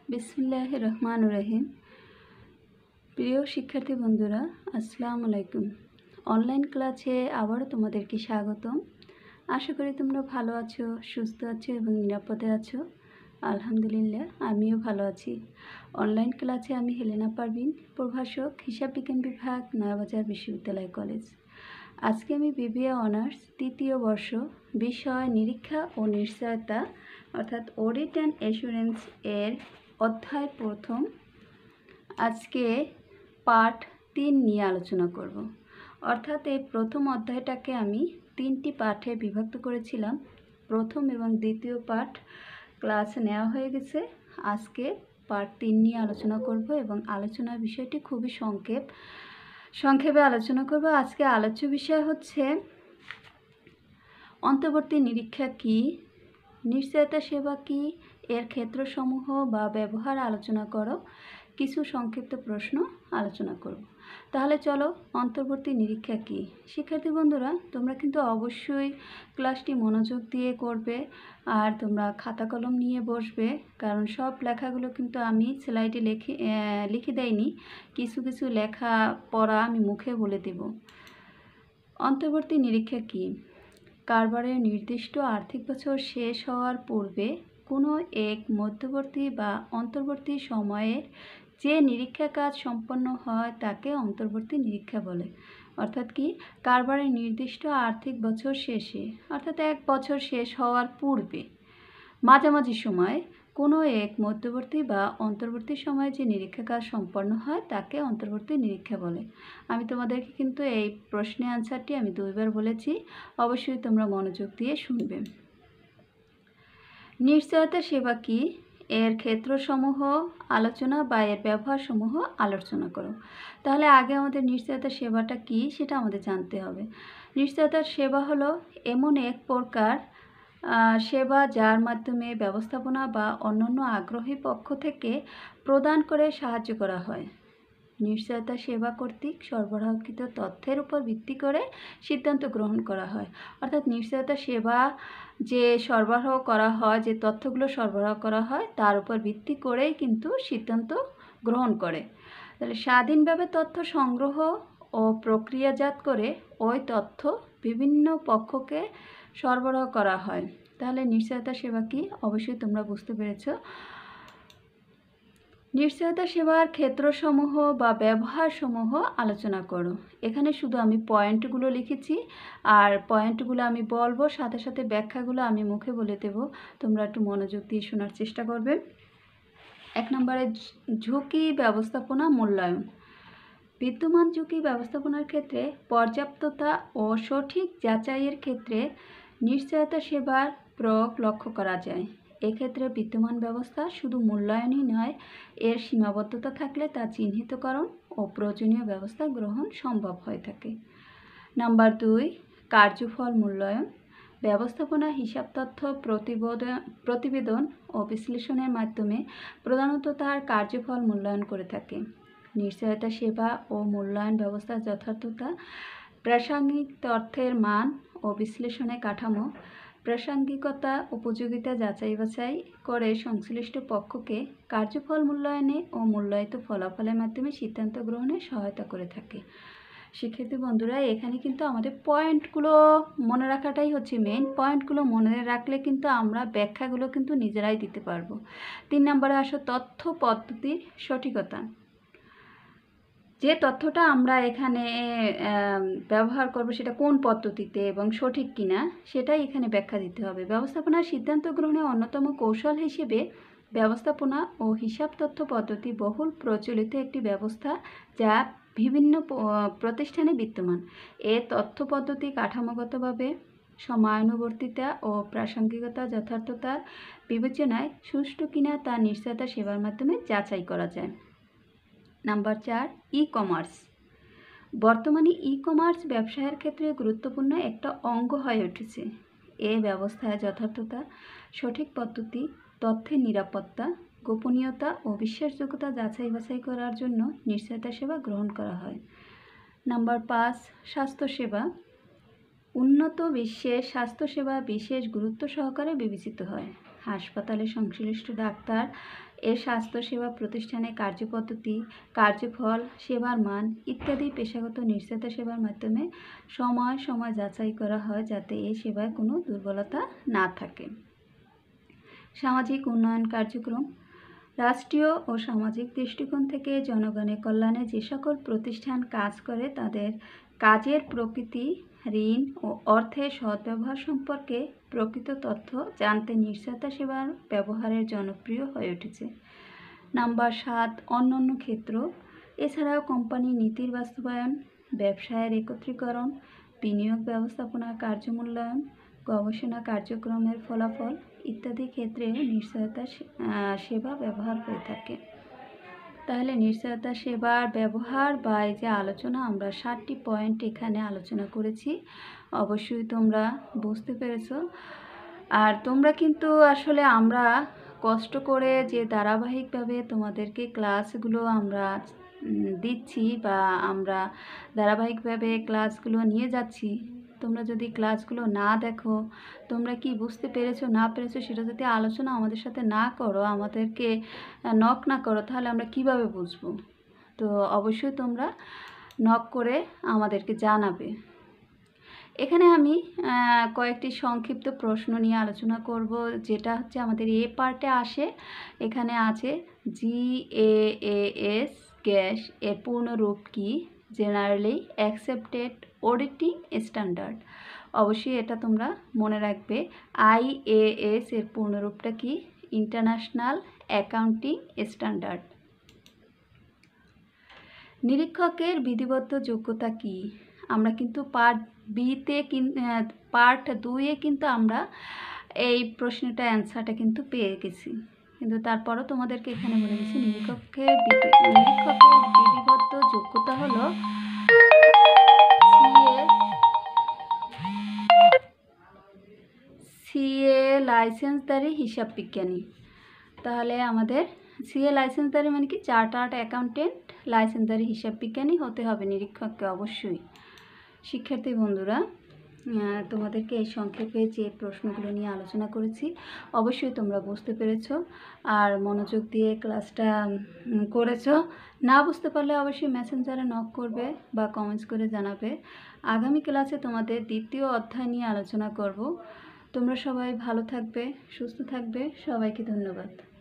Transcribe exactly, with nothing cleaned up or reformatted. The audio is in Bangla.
বিসমিল্লাহির রহমানির রহিম। প্রিয় শিক্ষার্থী বন্ধুরা, আসসালামু আলাইকুম। অনলাইন ক্লাসে আবারও তোমাদেরকে স্বাগতম। আশা করি তোমরা ভালো আছো, সুস্থ আছো এবং নিরাপদে আছো। আলহামদুলিল্লাহ, আমিও ভালো আছি। অনলাইন ক্লাসে আমি হেলেনা পারভিন, প্রভাষক, হিসাব বিজ্ঞান বিভাগ, নয়াবাজার বিশ্ববিদ্যালয় কলেজ। আজকে আমি বিবিএ অনার্স তৃতীয় বর্ষ, বিষয় নিরীক্ষা ও নিশ্চয়তা অর্থাৎ অডিট অ্যান্ড অ্যাসুরেন্স এর অধ্যায় প্রথম আজকে পার্ট তিন নিয়ে আলোচনা করব। অর্থাৎ এই প্রথম অধ্যায়টাকে আমি তিনটি পাঠে বিভক্ত করেছিলাম। প্রথম এবং দ্বিতীয় পাঠ ক্লাস নেওয়া হয়ে গেছে। আজকে পার্ট তিন নিয়ে আলোচনা করব এবং আলোচনার বিষয়টি খুবই সংক্ষেপ সংক্ষেপে আলোচনা করব। আজকে আলোচ্য বিষয় হচ্ছে অন্তর্বর্তী নিরীক্ষা কী, নিশ্চয়তা সেবা কী, এর ক্ষেত্রসমূহ বা ব্যবহার আলোচনা করো, কিছু সংক্ষিপ্ত প্রশ্ন আলোচনা করব। তাহলে চলো, অন্তর্বর্তী নিরীক্ষা কী। শিক্ষার্থী বন্ধুরা, তোমরা কিন্তু অবশ্যই ক্লাসটি মনোযোগ দিয়ে করবে আর তোমরা খাতা কলম নিয়ে বসবে, কারণ সব লেখাগুলো কিন্তু আমি স্লাইডে লিখে লিখে দেইনি। কিছু কিছু লেখা পড়া আমি মুখে বলে দেব। অন্তর্বর্তী নিরীক্ষা কী? কারবারের নির্দিষ্ট আর্থিক বছর শেষ হওয়ার পূর্বে কোনো এক মধ্যবর্তী বা অন্তর্বর্তী সময়ের যে নিরীক্ষা কাজ সম্পন্ন হয় তাকে অন্তর্বর্তী নিরীক্ষা বলে। অর্থাৎ কি, কারবারের নির্দিষ্ট আর্থিক বছর শেষে অর্থাৎ এক বছর শেষ হওয়ার পূর্বে মাঝামাঝি সময় কোনো এক মধ্যবর্তী বা অন্তর্বর্তী সময়ে যে নিরীক্ষা কাজ সম্পন্ন হয় তাকে অন্তর্বর্তী নিরীক্ষা বলে। আমি তোমাদেরকে কিন্তু এই প্রশ্নের আনসারটি আমি দুইবার বলেছি, অবশ্যই তোমরা মনোযোগ দিয়ে শুনবে। নিশ্চয়তা সেবা কী, এর ক্ষেত্রসমূহ আলোচনা বা এর ব্যবহারসমূহ আলোচনা করো। তাহলে আগে আমাদের নিশ্চয়তা সেবাটা কী সেটা আমাদের জানতে হবে। নিশ্চয়তার সেবা হলো এমন এক প্রকার সেবা যার মাধ্যমে ব্যবস্থাপনা বা অন্যান্য আগ্রহী পক্ষ থেকে প্রদান করে সাহায্য করা হয়। নিশ্চয়তা সেবা কর্তৃক সরবরাহকৃত তথ্যের উপর ভিত্তি করে সিদ্ধান্ত গ্রহণ করা হয়। অর্থাৎ নিশ্চয়তা সেবা যে সরবরাহ করা হয়, যে তথ্যগুলো সরবরাহ করা হয় তার উপর ভিত্তি করেই কিন্তু সিদ্ধান্ত গ্রহণ করে। তাহলে স্বাধীনভাবে তথ্য সংগ্রহ ও প্রক্রিয়াজাত করে ওই তথ্য বিভিন্ন পক্ষকে সরবরাহ করা হয়। তাহলে নিশ্চয়তা সেবা কি, অবশ্যই তোমরা বুঝতে পেরেছ। নিশ্চয়তা সেবার ক্ষেত্রসমূহ বা ব্যবহারসমূহ আলোচনা করো। এখানে শুধু আমি পয়েন্টগুলো লিখেছি আর পয়েন্টগুলো আমি বলবো, সাথে সাথে ব্যাখ্যাগুলো আমি মুখে বলে দেব। তোমরা একটু মনোযোগ দিয়ে শোনার চেষ্টা করবে। এক নম্বরে ঝুঁকি ব্যবস্থাপনা মূল্যায়ন। বিদ্যমান ঝুঁকি ব্যবস্থাপনার ক্ষেত্রে পর্যাপ্ততা ও সঠিক যাচাইয়ের ক্ষেত্রে নিশ্চয়তা সেবার প্রয়োগ লক্ষ্য করা যায়। এক্ষেত্রে বিদ্যমান ব্যবস্থা শুধু মূল্যায়নই নয়, এর সীমাবদ্ধতা থাকলে তা চিহ্নিতকরণ ও প্রয়োজনীয় ব্যবস্থা গ্রহণ সম্ভব হয়ে থাকে। নাম্বার দুই, কার্যফল মূল্যায়ন। ব্যবস্থাপনা হিসাব তথ্য প্রতিবেদন প্রতিবেদন ও বিশ্লেষণের মাধ্যমে প্রধানত তার কার্যফল মূল্যায়ন করে থাকে। নিশ্চয়তা সেবা ও মূল্যায়ন ব্যবস্থার যথার্থতা, প্রাসঙ্গিক তথ্যের মান ও বিশ্লেষণের কাঠামো, প্রাসঙ্গিকতা উপযোগিতা যাচাই বাছাই করে সংশ্লিষ্ট পক্ষকে কার্যফল মূল্যায়নে ও মূল্যায়িত ফলাফলের মাধ্যমে সিদ্ধান্ত গ্রহণে সহায়তা করে থাকে। শিক্ষার্থী বন্ধুরা, এখানে কিন্তু আমাদের পয়েন্টগুলো মনে রাখাটাই হচ্ছে মেন। পয়েন্টগুলো মনে রাখলে কিন্তু আমরা ব্যাখ্যাগুলো কিন্তু নিজেরাই দিতে পারবো। তিন নম্বরে আসো তথ্য পদ্ধতির সঠিকতা। যে তথ্যটা আমরা এখানে ব্যবহার করব সেটা কোন পদ্ধতিতে এবং সঠিক কিনা সেটাই এখানে ব্যাখ্যা দিতে হবে। ব্যবস্থাপনার সিদ্ধান্ত গ্রহণে অন্যতম কৌশল হিসেবে ব্যবস্থাপনা ও হিসাব তথ্য পদ্ধতি বহুল প্রচলিত একটি ব্যবস্থা যা বিভিন্ন প্রতিষ্ঠানে বিদ্যমান। এ তথ্য পদ্ধতি কাঠামোগতভাবে সময়ানুবর্তিতা ও প্রাসঙ্গিকতা যথার্থতার বিবেচনায় সুষ্ঠু কিনা তা নিশ্চয়তা সেবার মাধ্যমে যাচাই করা যায়। নাম্বার চার, ই কমার্স। বর্তমানে ই কমার্স ব্যবসায়ের ক্ষেত্রে গুরুত্বপূর্ণ একটা অঙ্গ হয়ে উঠেছে। এ ব্যবস্থায় যথার্থতা, সঠিক পদ্ধতি, তথ্যের নিরাপত্তা, গোপনীয়তা ও বিশ্বাসযোগ্যতা যাচাই বাছাই করার জন্য নিশ্চয়তা সেবা গ্রহণ করা হয়। নাম্বার পাঁচ, স্বাস্থ্যসেবা। উন্নত বিশ্বে স্বাস্থ্যসেবা বিশেষ গুরুত্ব সহকারে বিবেচিত হয়। হাসপাতালে সংশ্লিষ্ট ডাক্তার এর স্বাস্থ্যসেবা প্রতিষ্ঠানে কার্যপদ্ধতি, কার্যফল, সেবার মান ইত্যাদি পেশাগত নিশ্চয়তা সেবার মাধ্যমে সময় সময় যাচাই করা হয়, যাতে এই সেবায় কোনো দুর্বলতা না থাকে। সামাজিক উন্নয়ন কার্যক্রম। রাষ্ট্রীয় ও সামাজিক দৃষ্টিকোণ থেকে জনগণের কল্যাণে যে সকল প্রতিষ্ঠান কাজ করে তাদের কাজের প্রকৃতি, ঋণ ও অর্থের সদ্ব্যবহার সম্পর্কে প্রকৃত তথ্য জানতে নিশ্চয়তা সেবার ব্যবহারের জনপ্রিয় হয়ে উঠেছে। নাম্বার সাত, অন্যান্য ক্ষেত্র। এছাড়াও কোম্পানি নীতির বাস্তবায়ন, ব্যবসায়ের একত্রীকরণ, বিনিয়োগ ব্যবস্থাপনা কার্যমূল্যায়ন, গবেষণা কার্যক্রমের ফলাফল ইত্যাদি ক্ষেত্রে নিশ্চয়তা সেবা ব্যবহার হয়ে থাকে। তাহলে নিশ্চয়তা সেবার ব্যবহার বা এই যে আলোচনা, আমরা ষাটটি পয়েন্ট এখানে আলোচনা করেছি। অবশ্যই তোমরা বুঝতে পেরেছো। আর তোমরা কিন্তু আসলে আমরা কষ্ট করে যে ধারাবাহিকভাবে তোমাদেরকে ক্লাসগুলো আমরা দিচ্ছি বা আমরা ধারাবাহিকভাবে ক্লাসগুলো নিয়ে যাচ্ছি, তোমরা যদি ক্লাসগুলো না দেখো, তোমরা কি বুঝতে পেরেছো না পেরেছো সেটা যদি আলোচনা আমাদের সাথে না করো, আমাদেরকে নক না করো, তাহলে আমরা কিভাবে বুঝবো? তো অবশ্যই তোমরা নক করে আমাদেরকে জানাবে। এখানে আমি কয়েকটি সংক্ষিপ্ত প্রশ্ন নিয়ে আলোচনা করব, যেটা হচ্ছে আমাদের এ পার্টে আসে। এখানে আছে জি এ এস গ্যাস এর পূর্ণরূপ কি? Generally accepted auditing standard. অবশ্যই এটা তোমরা মনে রাখবে। আই এ এস এর পূর্ণরূপটা কি? International accounting standard. নিরীক্ষকের বিধিবদ্ধ যোগ্যতা কি? আমরা কিন্তু পার্ট বিতে পার্ট দুইয়ে কিন্তু আমরা এই প্রশ্নটা অ্যান্সারটা কিন্তু পেয়ে গেছি, কিন্তু তারপরও তোমাদেরকে এখানে বলে দিচ্ছি নিরীক্ষকের নিরীক্ষকের বিধিবদ্ধ যোগ্যতা হলো সিএ লাইসেন্সধারী হিসাব বিজ্ঞানী। তাহলে আমাদের সিএ লাইসেন্সধারী মানে কি? চার্টার্ড অ্যাকাউন্টেন্ট লাইসেন্সধারী হিসাব বিজ্ঞানী হতে হবে নিরীক্ষককে অবশ্যই। শিক্ষার্থী বন্ধুরা, তোমাদেরকে এই সংক্ষেপে যে প্রশ্নগুলো নিয়ে আলোচনা করেছি অবশ্যই তোমরা বুঝতে পেরেছো আর মনোযোগ দিয়ে ক্লাসটা করেছো। না বুঝতে পারলে অবশ্যই মেসেঞ্জারে নক করবে বা কমেন্টস করে জানাবে। আগামী ক্লাসে তোমাদের দ্বিতীয় অধ্যায় নিয়ে আলোচনা করব। তোমরা সবাই ভালো থাকবে, সুস্থ থাকবে। সবাইকে ধন্যবাদ।